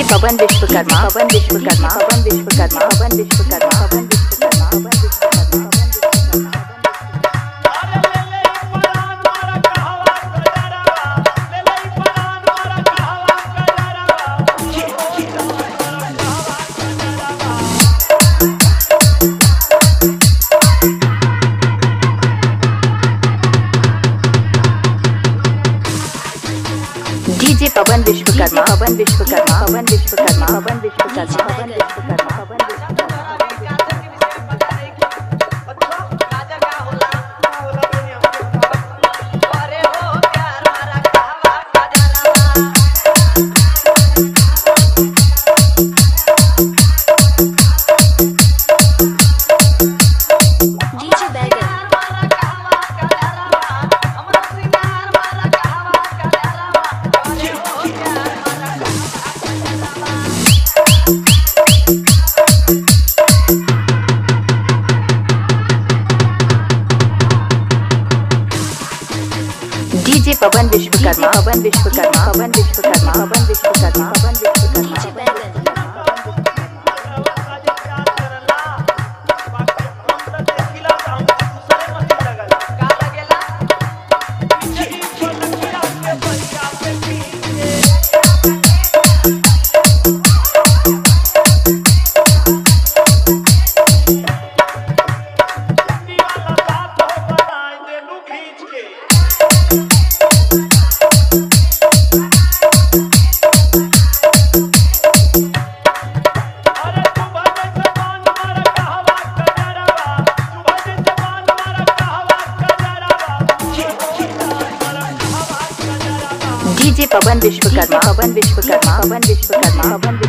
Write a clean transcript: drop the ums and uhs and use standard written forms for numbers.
Pawan Vishwakarma Pawan Vishwakarma Pawan Vishwakarma Pawan Vishwakarma Pawan Vishwakarma Pawan Vishwakarma. DJ Pawan Vishwakarma Pawan Vishwakarma Pawan Vishwakarma Pawan Vishwakarma Pawan Vishwakarma Pawan DJ Pawan Vishwakarma Pawan Vishwakarma Pawan Vishwakarma Pawan Vishwakarma Pawan Vishwakarma. DJ Pawan Vishwakarma Pawan Vishwakarma Pawan Vishwakarma Pawan